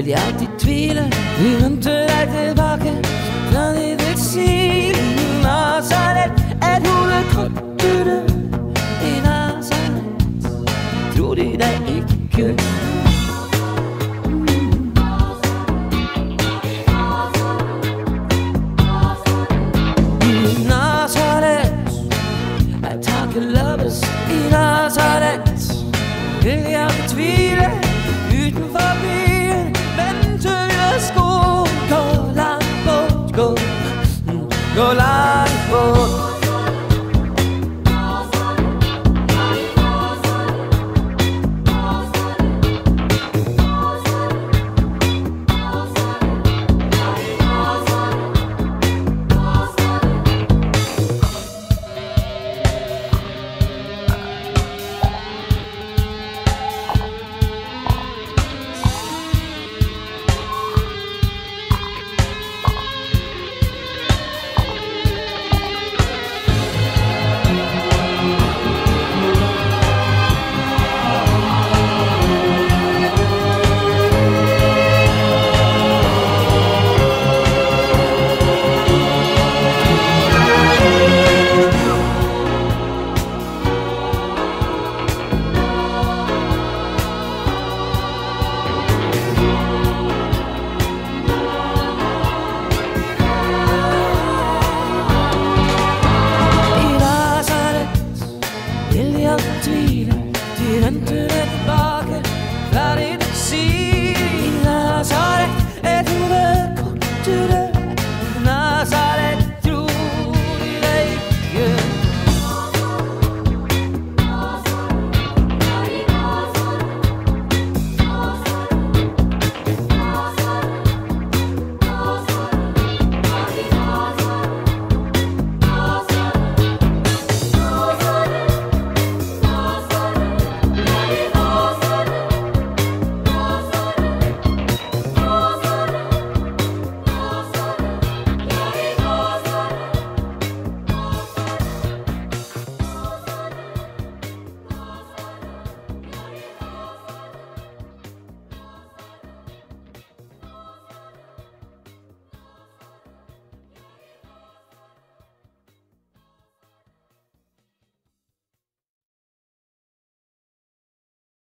vil jeg aldrig tvile. Vi venter dig tilbage fra dit eksil i Nazaret, at hun er krybben i Nazaret. Tror de da ikke? I Nazaret, at takke loves i Nazaret, vil jeg tvile uden for byen. Vente jeg sko, gå langt bort, gå langt bort. Do